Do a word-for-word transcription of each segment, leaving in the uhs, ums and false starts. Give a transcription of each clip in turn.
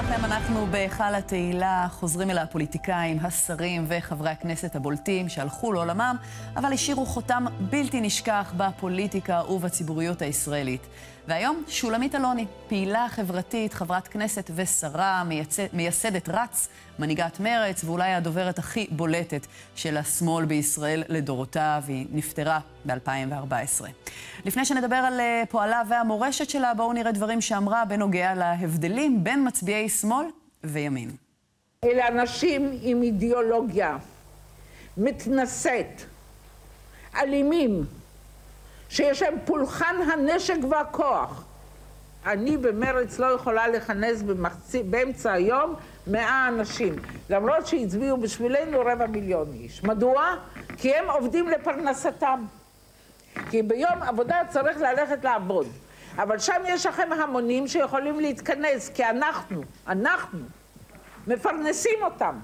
לכם, אנחנו בהיכל התהילה, חוזרים אל הפוליטיקאים, השרים וחברי הכנסת הבולטים שהלכו לעולמם, אבל השאירו חותם בלתי נשכח בפוליטיקה ובציבוריות הישראלית. והיום שולמית אלוני, פעילה חברתית, חברת כנסת ושרה, מייסדת רץ, מנהיגת מרץ, ואולי הדוברת הכי בולטת של השמאל בישראל לדורותיו, היא נפטרה ב-אלפיים וארבע עשרה. לפני שנדבר על פועלה והמורשת שלה, בואו נראה דברים שאמרה בנוגע להבדלים בין מצביעי שמאל וימין. אלה אנשים עם אידיאולוגיה, מתנשאת, אלימים, שיש להם פולחן הנשק והכוח. אני במרץ לא יכולה לכנס במחצי, באמצע היום מאה אנשים, למרות שהצביעו בשבילנו רבע מיליון איש. מדוע? כי הם עובדים לפרנסתם. כי ביום עבודה צריך ללכת לעבוד. אבל שם יש לכם המונים שיכולים להתכנס, כי אנחנו, אנחנו, מפרנסים אותם.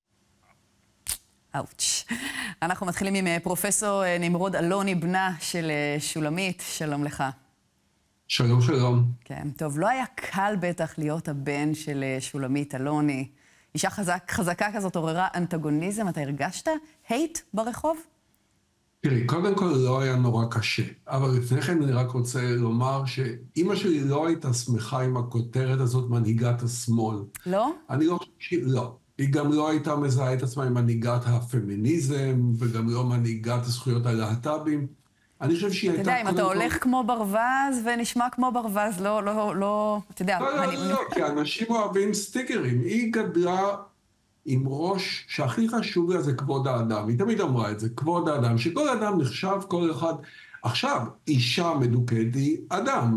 אוץ'. אנחנו מתחילים עם פרופסור נמרוד אלוני, בנה של שולמית. שלום לך. שלום, שלום. כן, טוב, לא היה קל בטח להיות הבן של שולמית אלוני. אישה חזק, חזקה כזאת עוררה אנטגוניזם. אתה הרגשת הייט ברחוב? תראי, קודם כל לא היה נורא קשה, אבל לפני כן אני רק רוצה לומר שאמא שלי לא הייתה שמחה עם הכותרת הזאת מנהיגת השמאל. לא? אני לא חושב שהיא, לא. היא גם לא הייתה מזהה את עצמה עם מנהיגת הפמיניזם, וגם לא מנהיגת הזכויות הלהט"בים. אני חושב שהיא הייתה... אתה יודע, אם אתה הולך כמו ברווז ונשמע כמו ברווז, לא, לא, לא, אתה יודע... לא, לא, לא, כי אנשים אוהבים סטיקרים. היא גדלה עם ראש שהכי חשוב לה זה כבוד האדם. היא תמיד אמרה את זה, כבוד האדם, שכל אדם נחשב, כל אחד... עכשיו, אישה מדוכאת היא אדם.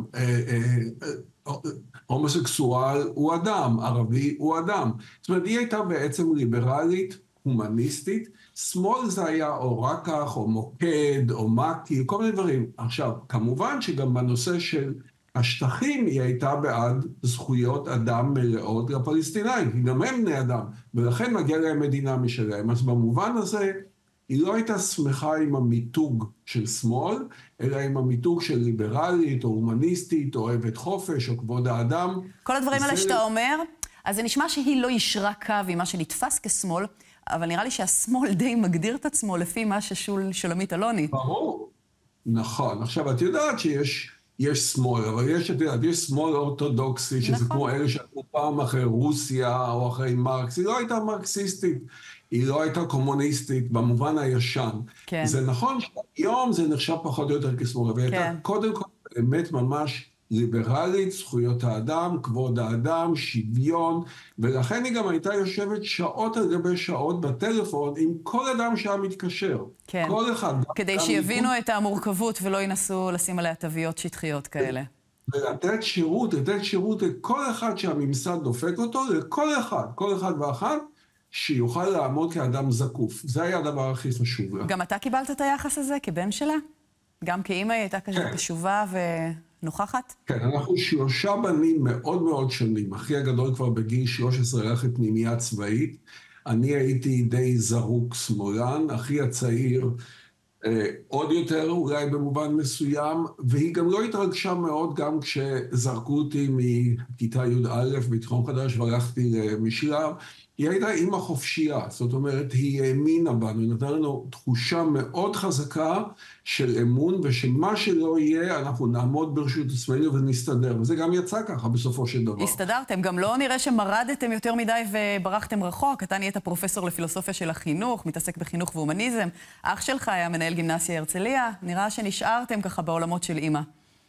הומוסקסואל הוא אדם, ערבי הוא אדם. זאת אומרת, היא הייתה בעצם ליברלית, הומניסטית. שמאל זה היה או רקח, או מוקד, או מקי, כל מיני דברים. עכשיו, כמובן שגם בנושא של השטחים היא הייתה בעד זכויות אדם מלאות לפלסטינאים, כי גם הם בני אדם, ולכן מגיע להם מדינה משלהם. אז במובן הזה, היא לא הייתה שמחה עם המיתוג של שמאל, אלא עם המיתוג של ליברלית, או הומניסטית, או אוהבת חופש, או כבוד האדם. כל הדברים האלה שאתה אומר, אז זה נשמע שהיא לא ישרה קו עם מה שנתפס כשמאל, אבל נראה לי שהשמאל די מגדיר את עצמו לפי מה ששולמית אלוני. ברור. נכון. עכשיו, את יודעת שיש יש שמאל, אבל יש, את יודעת, יש שמאל אורתודוקסי, שזה נכון. כמו אלה שהלכו פעם אחרי רוסיה או אחרי מרקס. היא לא הייתה מרקסיסטית, היא לא הייתה קומוניסטית במובן הישן. כן. זה נכון שהיום זה נחשב פחות או יותר כשמאל, אבל כן. הייתה קודם כל באמת ממש ליברלית, זכויות האדם, כבוד האדם, שוויון, ולכן היא גם הייתה יושבת שעות על גבי שעות בטלפון עם כל אדם שהיה מתקשר. כן. כל אחד. כדי שיבינו מכל... את המורכבות ולא ינסו לשים עליה תוויות שטחיות כאלה. ולתת שירות, לתת שירות לכל אחד שהממסד דופק אותו, לכל אחד, כל אחד ואחת, שיוכל לעמוד כאדם זקוף. זה היה הדבר הכי חשוב לה. גם אתה קיבלת את היחס הזה כבן שלה? גם כאמא היא הייתה כזאת קשובה ו... נוכחת? כן, אנחנו שלושה בנים מאוד מאוד שונים. אחי הגדול כבר בגיל שלוש עשרה הלך לפנימייה צבאית. אני הייתי די זרוק שמאלן. אחי הצעיר אה, עוד יותר, אולי במובן מסוים, והיא גם לא התרגשה מאוד גם כשזרקו אותי מכיתה י"א בתיכון חדש והלכתי למשלב. היא הייתה אימא חופשייה, זאת אומרת, היא האמינה בנו, היא נתנה לנו תחושה מאוד חזקה של אמון, ושמה שלא יהיה, אנחנו נעמוד ברשות עצמנו ונסתדר, וזה גם יצא ככה בסופו של דבר. הסתדרתם, גם לא נראה שמרדתם יותר מדי וברחתם רחוק, אתה נהיית פרופסור לפילוסופיה של החינוך, מתעסק בחינוך והומניזם, אח שלך היה מנהל גימנסיה הרצליה, נראה שנשארתם ככה בעולמות של אמא.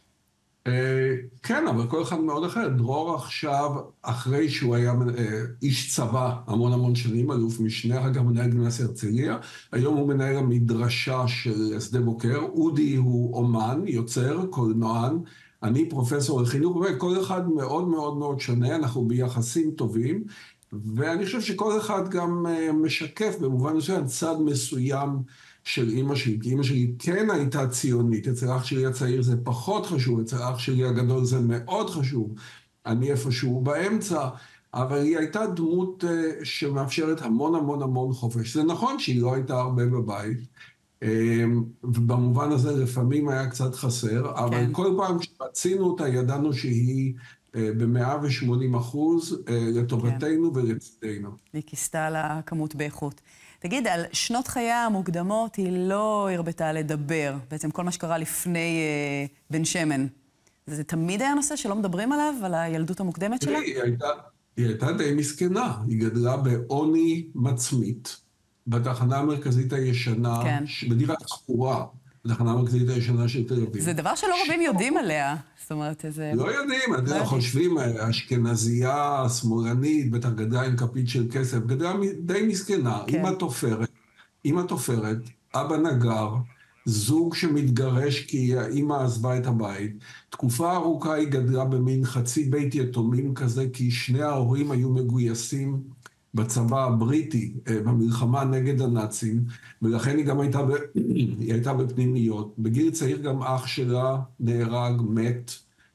כן, אבל כל אחד מאוד אחר. דרור עכשיו, אחרי שהוא היה איש צבא המון המון שנים, אלוף משנה, אגב מנהל גימנסיה הרצליה, היום הוא מנהל המדרשה של שדה בוקר. אודי הוא אומן, יוצר, קולנוען, אני פרופסור לחינוך, וכל אחד מאוד מאוד מאוד שונה, אנחנו ביחסים טובים, ואני חושב שכל אחד גם משקף במובן מסוים צד מסוים של אמא שלי, כי אמא שלי כן הייתה ציונית, אצל אח שלי הצעיר זה פחות חשוב, אצל אח שלי הגדול זה מאוד חשוב, אני איפשהו באמצע, אבל היא הייתה דמות uh, שמאפשרת המון המון המון חופש. זה נכון שהיא לא הייתה הרבה בבית, um, ובמובן הזה לפעמים היה קצת חסר, אבל כן. כל פעם שרצינו אותה ידענו שהיא ב-מאה ושמונים אחוז לטובתנו כן. ולצדנו. היא כיסתה על הכמות באיכות. תגיד, על שנות חייה המוקדמות היא לא הרבתה לדבר, בעצם כל מה שקרה לפני אה, בן שמן. זה תמיד היה נושא שלא מדברים עליו, על הילדות המוקדמת שלה? היא הייתה, היא הייתה די מסכנה, היא גדלה בעוני מצמית, בתחנה המרכזית הישנה, כן. בדירה תחורה, בתחנה המרכזית הישנה של תל אביב. זה דבר שלא רבים יודעים עליה. זאת אומרת, איזה... לא יודעים, אתם חושבים, אשכנזייה, שמאלנית, בטח גדלה עם כפית של כסף, גדלה די מסכנה, אמא תופרת, אמא תופרת, אבא נגר, זוג שמתגרש כי האמא עזבה את הבית. תקופה ארוכה היא גדלה במין חצי בית יתומים כזה, כי שני ההורים היו מגויסים בצבא הבריטי, במלחמה נגד הנאצים, ולכן היא גם הייתה, ב... היא הייתה בפנימיות. בגיל צעיר גם אח שלה נהרג, מת,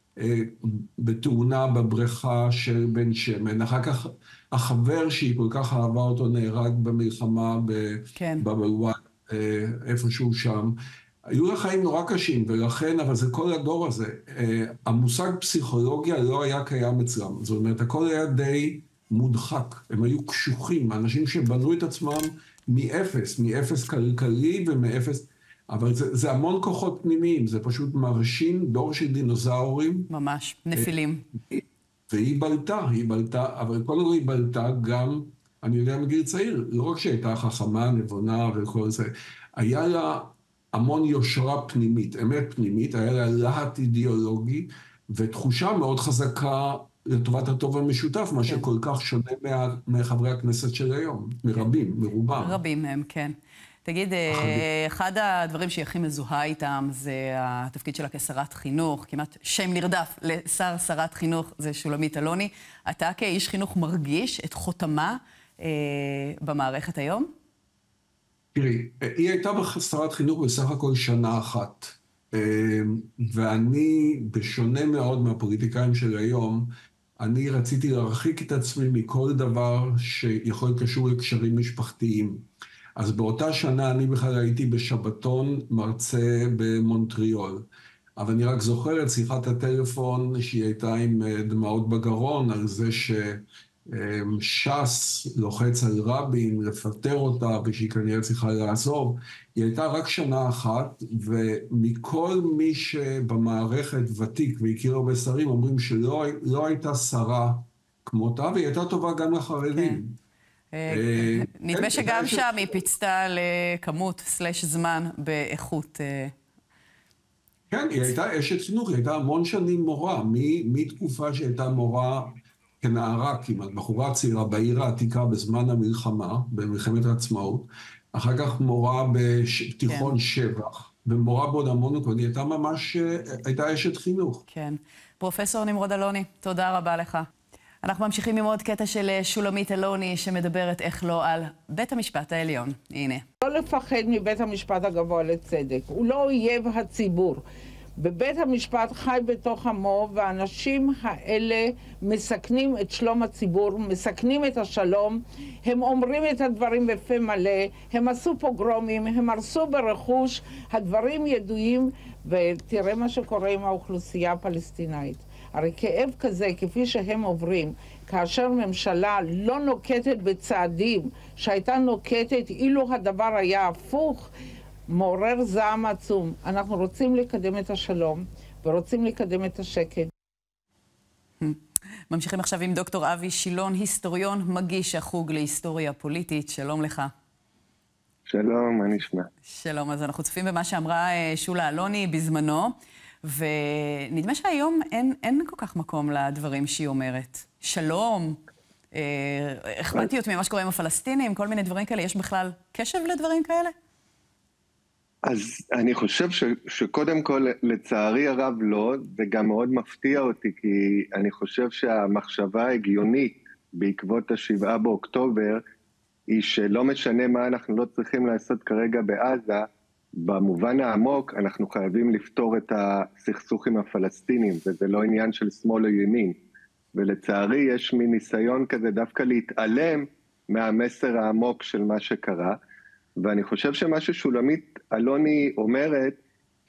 בתאונה בבריכה של בן שמן. אחר כך החבר שהיא כל כך אהבה אותו נהרג במלחמה בבלואן, כן. איפשהו שם. היו לה חיים נורא קשים, ולכן, אבל זה כל הדור הזה. המושג פסיכולוגיה לא היה קיים אצלם. זאת אומרת, הכל היה די מודחק. הם היו קשוחים, אנשים שבנו את עצמם מאפס, מאפס כלכלי ומאפס... אבל זה, זה המון כוחות פנימיים, זה פשוט מרשים, דור של דינוזאורים. ממש, נפילים. והיא בלטה, היא בלטה, אבל כל הזמן היא בלטה גם, אני יודע מגיל צעיר, לא רק שהייתה חכמה, נבונה וכל זה, היה לה המון יושרה פנימית, אמת פנימית, היה לה להט אידיאולוגי, ותחושה מאוד חזקה לטובת הטוב המשותף, מה שכל כך שונה מה, מחברי הכנסת של היום, מרבים, מרובם. רבים מהם, כן. תגיד, אחד הדברים שהיא הכי מזוהה איתם זה התפקיד שלה כשרת חינוך, כמעט שם נרדף לשר שרת חינוך, זה שולמית אלוני. אתה כאיש חינוך מרגיש את חותמה אה, במערכת היום? תראי, היא הייתה שרת חינוך בסך הכל שנה אחת, ואני, בשונה מאוד מהפוליטיקאים של היום, אני רציתי להרחיק את עצמי מכל דבר שיכול להיות קשור לקשרים משפחתיים. אז באותה שנה אני בכלל הייתי בשבתון מרצה במונטריאול. אבל אני רק זוכר את שיחת הטלפון שהיא הייתה עם דמעות בגרון על זה שש"ס לוחץ על רבין לפטר אותה ושהיא כנראה צריכה לעזוב. היא הייתה רק שנה אחת, ומכל מי שבמערכת ותיק והכיר הרבה שרים אומרים שלא לא הייתה שרה כמותה, והיא הייתה טובה גם לחרדים. כן. נדמה שגם שם היא פיצתה לכמות סלש זמן באיכות. כן, היא הייתה אשת חינוך, היא הייתה המון שנים מורה, מתקופה שהייתה מורה כנערה כמעט, בחורה צעירה בעיר העתיקה בזמן המלחמה, במלחמת העצמאות, אחר כך מורה בתיכון שבח, ומורה בעוד המון נקודות, היא הייתה ממש, הייתה אשת חינוך. כן. פרופסור נמרוד אלוני, תודה רבה לך. אנחנו ממשיכים עם עוד קטע של שולמית אלוני שמדברת איך לא על בית המשפט העליון. הנה. לא לפחד מבית המשפט הגבוה לצדק. הוא לא אויב הציבור. בבית המשפט חי בתוך עמו, והאנשים האלה מסכנים את שלום הציבור, מסכנים את השלום, הם אומרים את הדברים בפה מלא, הם עשו פוגרומים, הם הרסו ברכוש, הדברים ידועים, ותראה מה שקורה עם האוכלוסייה הפלסטינאית. הרי כאב כזה, כפי שהם עוברים, כאשר ממשלה לא נוקטת בצעדים שהייתה נוקטת אילו הדבר היה הפוך, מעורר זעם עצום. אנחנו רוצים לקדם את השלום ורוצים לקדם את השקט. ממשיכים עכשיו עם דוקטור אבי שילון, היסטוריון, מגיש החוג להיסטוריה פוליטית. שלום לך. שלום, מה נשמע? שלום, אז אנחנו צופים במה שאמרה שולה אלוני בזמנו, ונדמה שהיום אין, אין כל כך מקום לדברים שהיא אומרת. שלום, אכפתיות ממה שקורה עם הפלסטינים, כל מיני דברים כאלה. יש בכלל קשב לדברים כאלה? אז אני חושב ש, שקודם כל, לצערי הרב לא, זה גם מאוד מפתיע אותי, כי אני חושב שהמחשבה ההגיונית בעקבות השבעה באוקטובר, היא שלא משנה מה אנחנו לא צריכים לעשות כרגע בעזה, במובן העמוק אנחנו חייבים לפתור את הסכסוך עם הפלסטינים, וזה לא עניין של שמאל או ימין. ולצערי יש מין ניסיון כזה דווקא להתעלם מהמסר העמוק של מה שקרה, ואני חושב שמה ששולמית אלוני אומרת,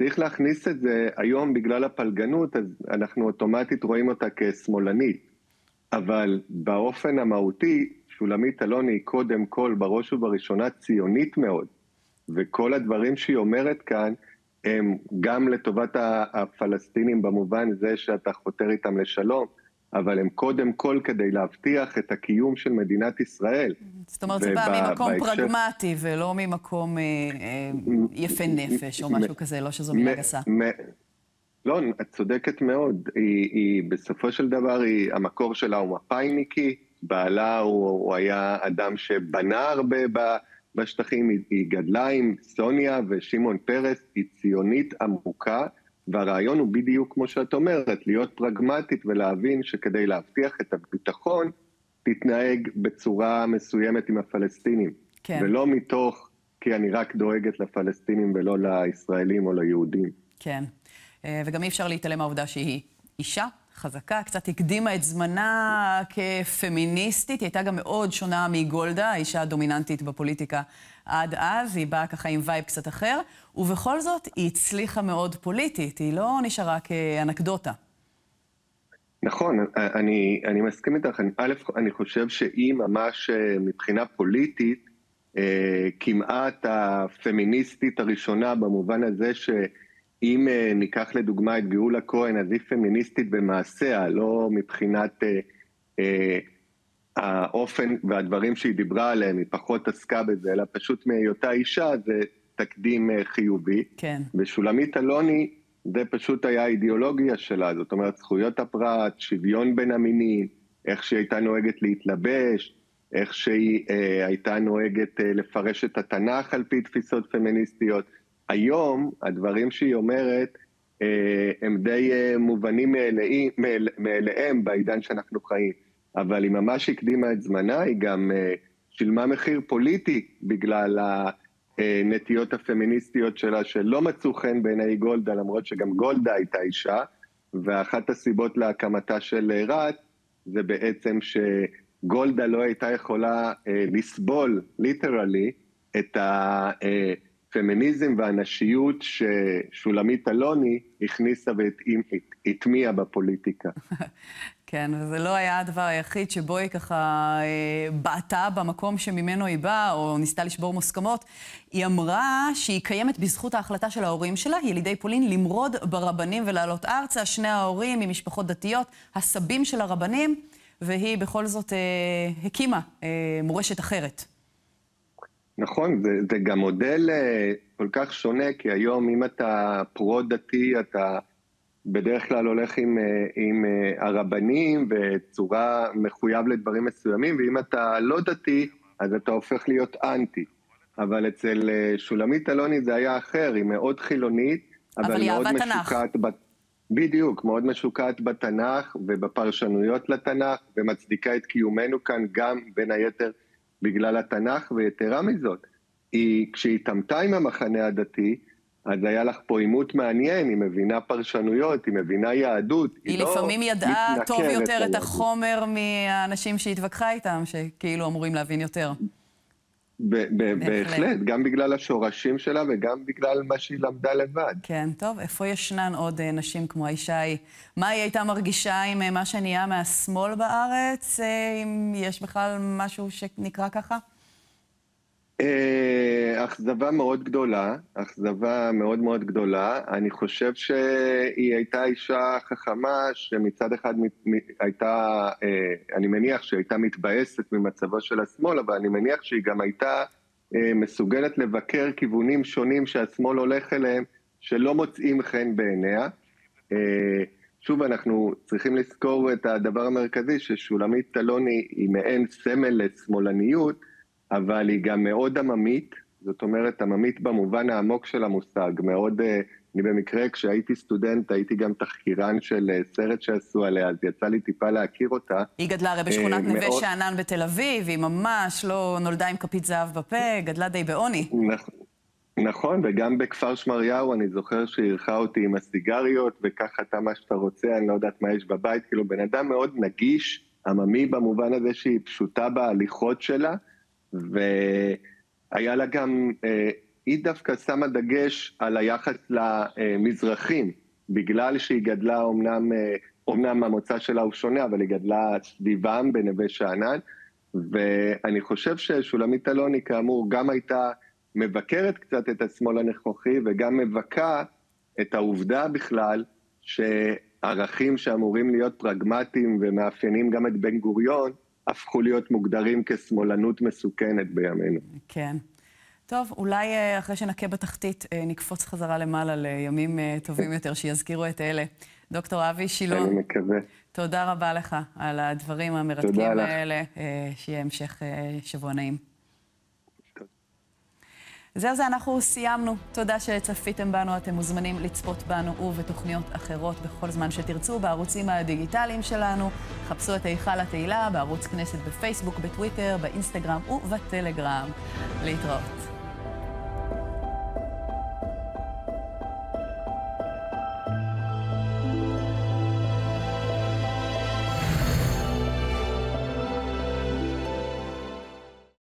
צריך להכניס את זה היום בגלל הפלגנות, אז אנחנו אוטומטית רואים אותה כשמאלנית. אבל באופן המהותי, שולמית אלוני היא קודם כל בראש ובראשונה ציונית מאוד, וכל הדברים שהיא אומרת כאן, הם גם לטובת הפלסטינים במובן זה שאתה חותר איתם לשלום, אבל הם קודם כל כדי להבטיח את הקיום של מדינת ישראל. זאת אומרת, זה בא ממקום פרגמטי ולא ממקום יפה נפש או משהו כזה, לא שזו מילה גסה. לא, את צודקת מאוד. היא בסופו של דבר, המקור שלה הוא מפאיניקי, בעלה הוא היה אדם שבנה הרבה בשטחים, היא גדלה עם סוניה ושמעון פרס, היא ציונית עמוקה, והרעיון הוא בדיוק כמו שאת אומרת, להיות פרגמטית ולהבין שכדי להבטיח את הביטחון, תתנהג בצורה מסוימת עם הפלסטינים. כן. ולא מתוך, כי אני רק דואגת לפלסטינים ולא לישראלים או ליהודים. כן, וגם אי אפשר להתעלם מהעובדה שהיא אישה חזקה, קצת הקדימה את זמנה כפמיניסטית, היא הייתה גם מאוד שונה מגולדה, האישה הדומיננטית בפוליטיקה עד אז, היא באה ככה עם וייב קצת אחר, ובכל זאת היא הצליחה מאוד פוליטית, היא לא נשארה כאנקדוטה. נכון, אני, אני מסכים איתך, א', אני חושב שהיא ממש מבחינה פוליטית, כמעט הפמיניסטית הראשונה במובן הזה ש... אם uh, ניקח לדוגמה את גאולה כהן, אז היא פמיניסטית במעשיה, לא מבחינת uh, uh, האופן והדברים שהיא דיברה עליהם, היא פחות עסקה בזה, אלא פשוט מהיותה אישה, זה תקדים uh, חיובי. כן. ושולמית אלוני, זה פשוט היה האידיאולוגיה שלה, זאת אומרת, זכויות הפרט, שוויון בין המינים, איך שהיא הייתה נוהגת להתלבש, איך שהיא uh, הייתה נוהגת uh, לפרש את התנ"ך על פי תפיסות פמיניסטיות, היום, הדברים שהיא אומרת, הם די מובנים מאליהם בעידן שאנחנו חיים. אבל היא ממש הקדימה את זמנה, היא גם שילמה מחיר פוליטי בגלל הנטיות הפמיניסטיות שלה, שלא מצאו חן בעיני גולדה, למרות שגם גולדה הייתה אישה, ואחת הסיבות להקמתה של רט, זה בעצם שגולדה לא הייתה יכולה לסבול, ליטרלי, את ה... פמיניזם והנשיות ששולמית אלוני הכניסה והטמיעה בפוליטיקה. כן, וזה לא היה הדבר היחיד שבו היא ככה בעטה במקום שממנו היא באה, או ניסתה לשבור מוסכמות. היא אמרה שהיא קיימת בזכות ההחלטה של ההורים שלה, ילידי פולין, למרוד ברבנים ולעלות ארצה, שני ההורים ממשפחות דתיות, הסבים של הרבנים, והיא בכל זאת הקימה מורשת אחרת. נכון, זה, זה גם מודל כל כך שונה, כי היום אם אתה פרו-דתי, אתה בדרך כלל הולך עם, עם הרבנים בצורה מחויב לדברים מסוימים, ואם אתה לא דתי, אז אתה הופך להיות אנטי. אבל אצל שולמית אלוני זה היה אחר, היא מאוד חילונית, אבל, אבל מאוד משוקעת, ב... בדיוק, מאוד משוקעת בתנ"ך ובפרשנויות לתנ"ך, ומצדיקה את קיומנו כאן גם בין היתר, בגלל התנ"ך, ויתרה מזאת, היא, כשהיא תמתה עם המחנה הדתי, אז היה לך פה עימות מעניין, היא מבינה פרשנויות, היא מבינה יהדות. היא, היא לפעמים לא ידעה טוב יותר את החומר מהאנשים שהתווכחה איתם, שכאילו אמורים להבין יותר. בהחלט, גם בגלל השורשים שלה וגם בגלל מה שהיא למדה לבד. כן, טוב, איפה ישנן עוד נשים כמו האישה היא? מה היא הייתה מרגישה עם מה שנהיה מהשמאל בארץ? אם יש בכלל משהו שנקרא ככה? אכזבה מאוד גדולה, אכזבה מאוד מאוד גדולה. אני חושב שהיא הייתה אישה חכמה שמצד אחד הייתה, אני מניח שהייתה מתבאסת ממצבו של השמאל, אבל אני מניח שהיא גם הייתה מסוגלת לבקר כיוונים שונים שהשמאל הולך אליהם, שלא מוצאים חן בעיניה. שוב, אנחנו צריכים לזכור את הדבר המרכזי, ששולמית אלוני היא מעין סמל לשמאלניות, אבל היא גם מאוד עממית, זאת אומרת, עממית במובן העמוק של המושג, מאוד, אני במקרה, כשהייתי סטודנט, הייתי גם תחקירן של סרט שעשו עליה, אז יצא לי טיפה להכיר אותה. היא גדלה הרי בשכונת נווה מאוד... שאנן בתל אביב, היא ממש לא נולדה עם כפית זהב בפה, גדלה די בעוני. נכון, נכון, וגם בכפר שמריהו, אני זוכר שהרחה אותי עם הסיגריות, וככה אתה מה שאתה רוצה, אני לא יודעת מה יש בבית, כאילו בן אדם מאוד נגיש, עממי במובן הזה שהיא פשוטה בהליכות שלה, והיה לה גם אה, היא דווקא שמה דגש על היחס למזרחים, בגלל שהיא גדלה אומנם, אומנם המוצא שלה הוא שונה, אבל היא גדלה סביבם בנווה שאנן, ואני חושב ששולמית אלוני כאמור גם הייתה מבקרת קצת את השמאל הנוכחי, וגם מבקה את העובדה בכלל שערכים שאמורים להיות פרגמטיים ומאפיינים גם את בן גוריון, הפכו להיות מוגדרים כשמאלנות מסוכנת בימינו. כן. טוב, אולי אחרי שנקה בתחתית נקפוץ חזרה למעלה לימים טובים יותר שיזכירו את אלה. דוקטור אבי שילון. אני מקווה. תודה רבה לך על הדברים המרתקים האלה. שיהיה המשך שבוע נעים. זהו זה, אנחנו סיימנו. תודה שצפיתם בנו. אתם מוזמנים לצפות בנו ובתוכניות אחרות בכל זמן שתרצו בערוצים הדיגיטליים שלנו. חפשו את היכל התהילה בערוץ כנסת בפייסבוק, בטוויטר, באינסטגרם ובטלגרם. להתראות.